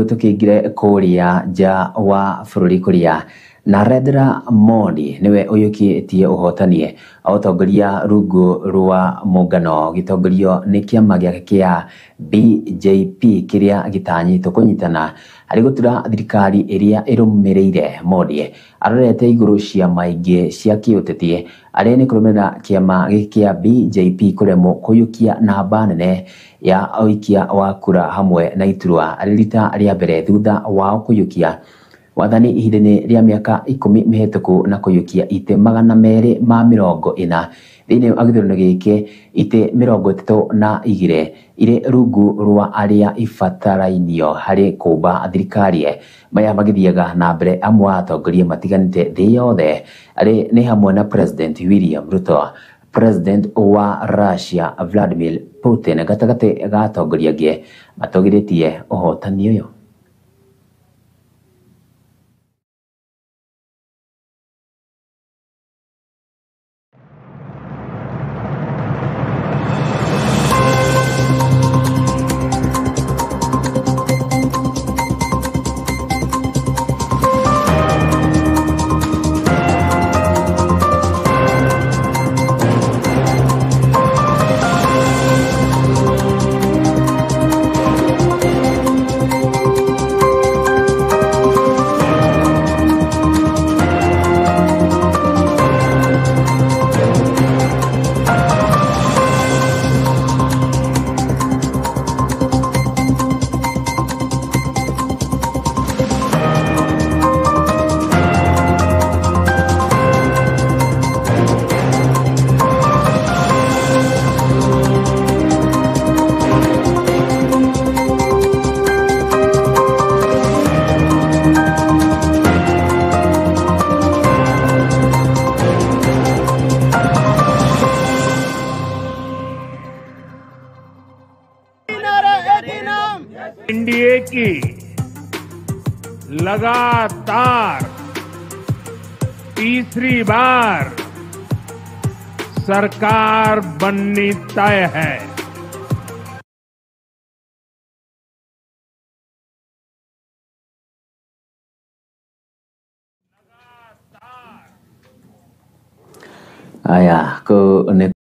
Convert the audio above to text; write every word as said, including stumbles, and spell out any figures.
tukingire kuria ja wa bururi kuria Narendra Modi niwe uyukitie uhotanie autongoria rungu rwa mungano gitongorio ni kiama giake kia B J P kiria gitanyitwo kunyitana ari gutura thirikari iria irumireire Modi arorete iguru cia maingi cia kiuteti ari ni kurumira kiama kia B J P kuremo kuyukia namba nene ya oikia wa kura hamwe na iturwa ari rita ria mbere thutha wao kuyukia wathani ihinda-ini ria miaka ikumi mihituku na kuyukia ite magana meri ma mirongo ina thiini wa githurano giki ite mirongo itatu na igire ire rungu rwa aria ifatarainio hari kumba thirikari maya magithiaga na mbere amwe atongoria matiganite thi yothe ari ni hamwe na President William Ruto, President wa Russia Vladimir Putin gatagati ga atongoria angi matogiritie uhotani uyu. NDA की लगातार तीसरी बार सरकार बननी तय है। Aya ko